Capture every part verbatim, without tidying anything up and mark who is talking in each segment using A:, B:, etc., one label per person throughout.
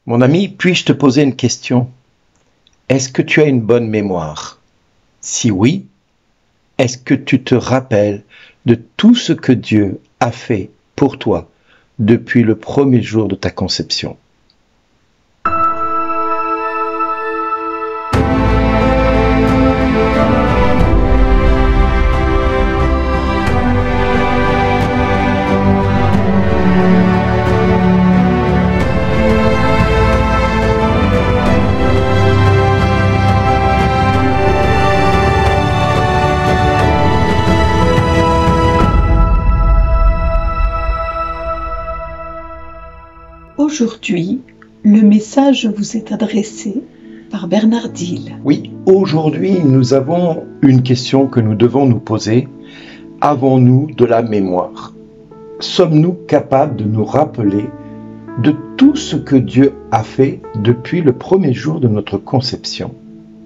A: Mon ami, puis-je te poser une question? Est-ce que tu as une bonne mémoire? Si oui, est-ce que tu te rappelles de tout ce que Dieu a fait pour toi depuis le premier jour de ta conception?
B: Aujourd'hui, le message vous est adressé par Bernard Dille.
A: Oui, aujourd'hui, nous avons une question que nous devons nous poser. Avons-nous de la mémoire? Sommes-nous capables de nous rappeler de tout ce que Dieu a fait depuis le premier jour de notre conception?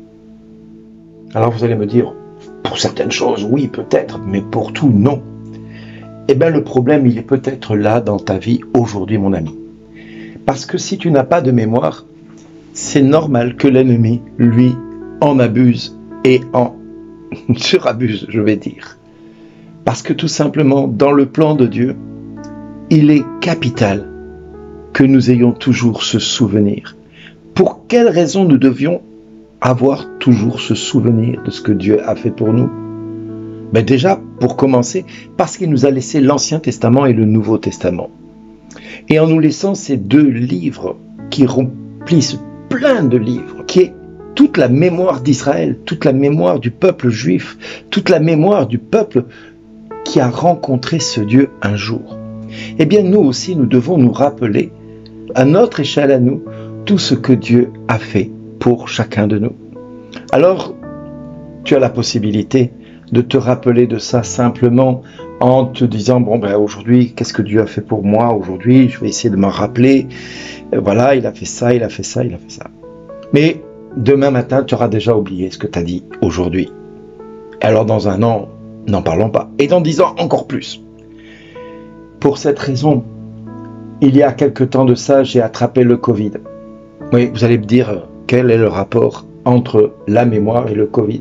A: Alors vous allez me dire, pour certaines choses, oui, peut-être, mais pour tout, non. Eh bien, le problème, il est peut-être là dans ta vie aujourd'hui, mon ami. Parce que si tu n'as pas de mémoire, c'est normal que l'ennemi, lui, en abuse et en surabuse, je vais dire. Parce que tout simplement, dans le plan de Dieu, il est capital que nous ayons toujours ce souvenir. Pour quelle raison nous devions avoir toujours ce souvenir de ce que Dieu a fait pour nous? Ben déjà, pour commencer, parce qu'il nous a laissé l'Ancien Testament et le Nouveau Testament. Et en nous laissant ces deux livres qui remplissent plein de livres, qui est toute la mémoire d'Israël, toute la mémoire du peuple juif, toute la mémoire du peuple qui a rencontré ce Dieu un jour. Eh bien, nous aussi, nous devons nous rappeler, à notre échelle à nous, tout ce que Dieu a fait pour chacun de nous. Alors, tu as la possibilité de te rappeler de ça simplement en te disant, bon ben aujourd'hui, qu'est-ce que Dieu a fait pour moi aujourd'hui? Je vais essayer de m'en rappeler. Euh, voilà, il a fait ça, il a fait ça, il a fait ça. Mais demain matin, tu auras déjà oublié ce que tu as dit aujourd'hui. Alors dans un an, n'en parlons pas. Et dans dix ans, encore plus. Pour cette raison, il y a quelque temps de ça, j'ai attrapé le Covid. Oui, vous allez me dire, quel est le rapport entre la mémoire et le Covid?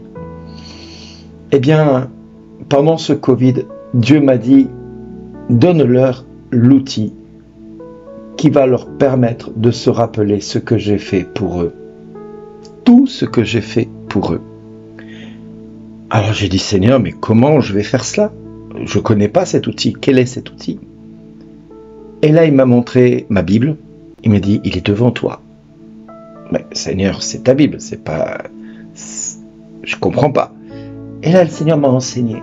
A: Eh bien, pendant ce Covid, Dieu m'a dit, donne-leur l'outil qui va leur permettre de se rappeler ce que j'ai fait pour eux. Tout ce que j'ai fait pour eux. Alors j'ai dit, Seigneur, mais comment je vais faire cela? Je ne connais pas cet outil. Quel est cet outil? Et là, il m'a montré ma Bible. Il m'a dit, il est devant toi. Mais Seigneur, c'est ta Bible, c'est pas... Je ne comprends pas. Et là, le Seigneur m'a enseigné.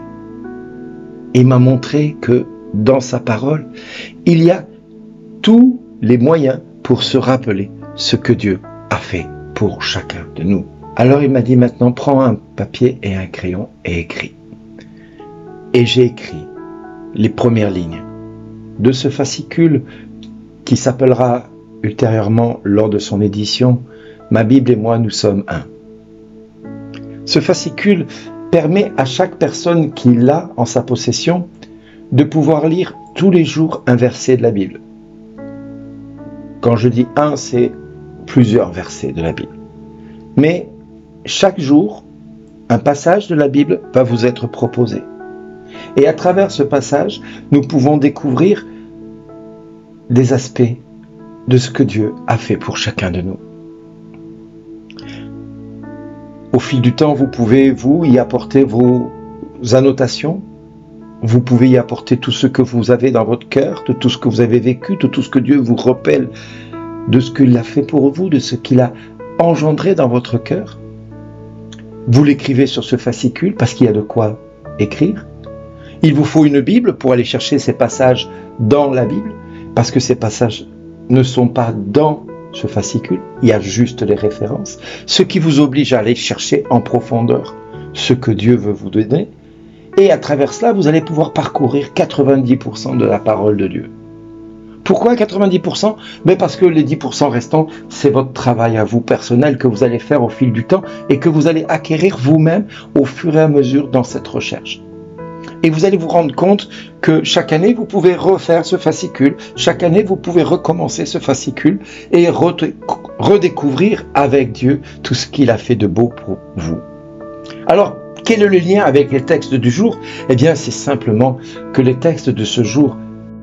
A: Il m'a montré que dans sa parole, il y a tous les moyens pour se rappeler ce que Dieu a fait pour chacun de nous. Alors il m'a dit maintenant, prends un papier et un crayon et écris. Et j'ai écrit les premières lignes de ce fascicule qui s'appellera ultérieurement lors de son édition « Ma Bible et moi, nous sommes un ». Ce fascicule permet à chaque personne qui l'a en sa possession de pouvoir lire tous les jours un verset de la Bible. Quand je dis un, c'est plusieurs versets de la Bible. Mais chaque jour, un passage de la Bible va vous être proposé. Et à travers ce passage, nous pouvons découvrir des aspects de ce que Dieu a fait pour chacun de nous. Au fil du temps, vous pouvez, vous, y apporter vos annotations. Vous pouvez y apporter tout ce que vous avez dans votre cœur, de tout ce que vous avez vécu, de tout ce que Dieu vous rappelle, de ce qu'il a fait pour vous, de ce qu'il a engendré dans votre cœur. Vous l'écrivez sur ce fascicule parce qu'il y a de quoi écrire. Il vous faut une Bible pour aller chercher ces passages dans la Bible, parce que ces passages ne sont pas dans ce fascicule, il y a juste les références, ce qui vous oblige à aller chercher en profondeur ce que Dieu veut vous donner, et à travers cela, vous allez pouvoir parcourir quatre-vingt-dix pour cent de la parole de Dieu. Pourquoi quatre-vingt-dix pour cent? Mais parce que les dix pour cent restants, c'est votre travail à vous personnel que vous allez faire au fil du temps et que vous allez acquérir vous-même au fur et à mesure dans cette recherche. Et vous allez vous rendre compte que chaque année, vous pouvez refaire ce fascicule. Chaque année, vous pouvez recommencer ce fascicule et redécouvrir avec Dieu tout ce qu'il a fait de beau pour vous. Alors, quel est le lien avec les textes du jour? Eh bien, c'est simplement que les textes de ce jour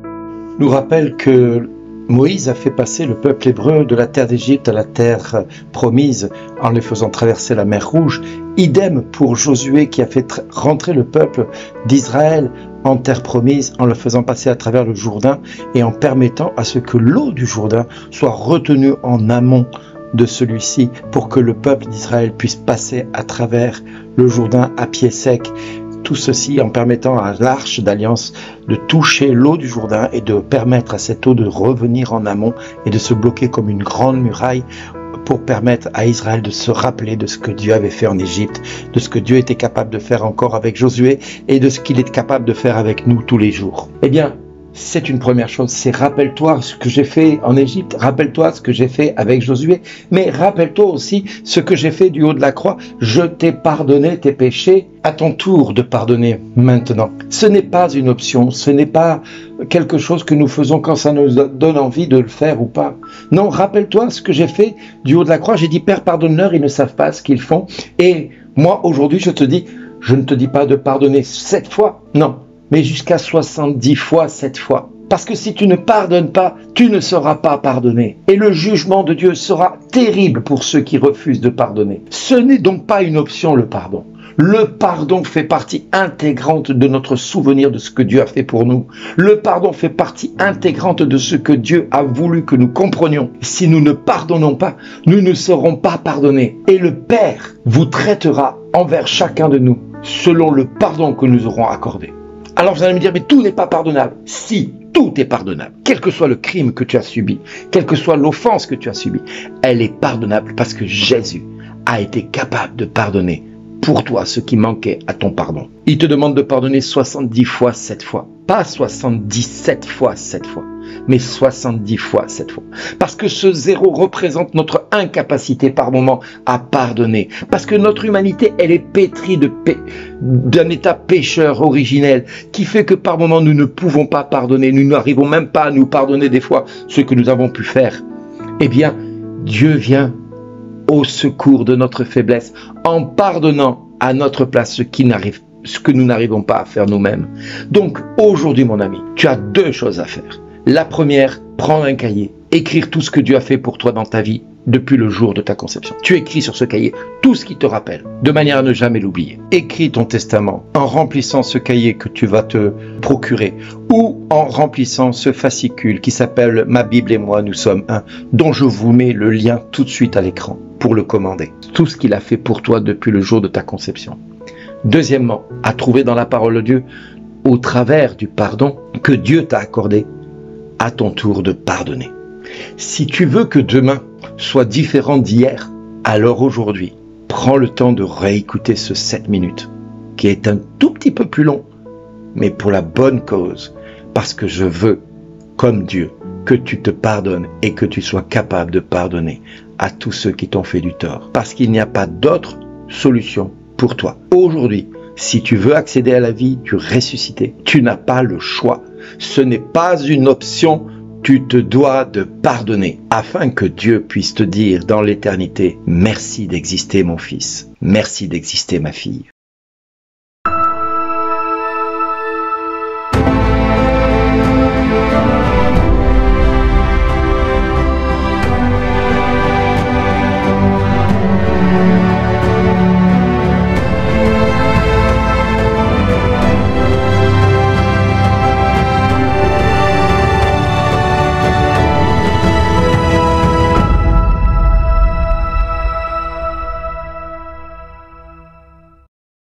A: nous rappellent que Moïse a fait passer le peuple hébreu de la terre d'Égypte à la terre promise en les faisant traverser la mer Rouge. Idem pour Josué qui a fait rentrer le peuple d'Israël en terre promise en le faisant passer à travers le Jourdain et en permettant à ce que l'eau du Jourdain soit retenue en amont de celui-ci pour que le peuple d'Israël puisse passer à travers le Jourdain à pied sec. Tout ceci en permettant à l'arche d'alliance de toucher l'eau du Jourdain et de permettre à cette eau de revenir en amont et de se bloquer comme une grande muraille pour permettre à Israël de se rappeler de ce que Dieu avait fait en Égypte, de ce que Dieu était capable de faire encore avec Josué et de ce qu'il est capable de faire avec nous tous les jours. Eh bien, c'est une première chose, c'est rappelle-toi ce que j'ai fait en Égypte, rappelle-toi ce que j'ai fait avec Josué, mais rappelle-toi aussi ce que j'ai fait du haut de la croix. Je t'ai pardonné tes péchés, à ton tour de pardonner maintenant. Ce n'est pas une option, ce n'est pas quelque chose que nous faisons quand ça nous donne envie de le faire ou pas. Non, rappelle-toi ce que j'ai fait du haut de la croix. J'ai dit, Père, pardonne-leur, ils ne savent pas ce qu'ils font. Et moi, aujourd'hui, je te dis, je ne te dis pas de pardonner sept fois, non. Mais jusqu'à soixante-dix fois, sept fois. Parce que si tu ne pardonnes pas, tu ne seras pas pardonné. Et le jugement de Dieu sera terrible pour ceux qui refusent de pardonner. Ce n'est donc pas une option, le pardon. Le pardon fait partie intégrante de notre souvenir de ce que Dieu a fait pour nous. Le pardon fait partie intégrante de ce que Dieu a voulu que nous comprenions. Si nous ne pardonnons pas, nous ne serons pas pardonnés. Et le Père vous traitera envers chacun de nous selon le pardon que nous aurons accordé. Alors vous allez me dire, mais tout n'est pas pardonnable. Si, tout est pardonnable. Quel que soit le crime que tu as subi, quelle que soit l'offense que tu as subie, elle est pardonnable parce que Jésus a été capable de pardonner pour toi ce qui manquait à ton pardon. Il te demande de pardonner soixante-dix fois sept fois. Pas soixante-dix-sept fois sept fois, mais soixante-dix fois sept fois. Parce que ce zéro représente notre incapacité par moment à pardonner. Parce que notre humanité, elle est pétrie de pé... d'un état pécheur originel qui fait que par moment nous ne pouvons pas pardonner. Nous n'arrivons même pas à nous pardonner des fois ce que nous avons pu faire. Eh bien, Dieu vient au secours de notre faiblesse en pardonnant à notre place ce qui n'arrive, ce que nous n'arrivons pas à faire nous-mêmes. Donc aujourd'hui mon ami, tu as deux choses à faire. La première, prendre un cahier, écrire tout ce que Dieu a fait pour toi dans ta vie depuis le jour de ta conception. Tu écris sur ce cahier tout ce qui te rappelle, de manière à ne jamais l'oublier. Écris ton testament en remplissant ce cahier que tu vas te procurer ou en remplissant ce fascicule qui s'appelle « Ma Bible et moi, nous sommes un » dont je vous mets le lien tout de suite à l'écran pour le commander. Tout ce qu'il a fait pour toi depuis le jour de ta conception. Deuxièmement, à trouver dans la parole de Dieu, au travers du pardon que Dieu t'a accordé, à ton tour de pardonner. Si tu veux que demain soit différent d'hier, alors aujourd'hui, prends le temps de réécouter ce sept minutes, qui est un tout petit peu plus long, mais pour la bonne cause, parce que je veux, comme Dieu, que tu te pardonnes et que tu sois capable de pardonner à tous ceux qui t'ont fait du tort, parce qu'il n'y a pas d'autre solution pour toi. Aujourd'hui, si tu veux accéder à la vie du ressuscité, tu n'as pas le choix. Ce n'est pas une option, tu te dois de pardonner afin que Dieu puisse te dire dans l'éternité, merci d'exister mon fils, merci d'exister ma fille.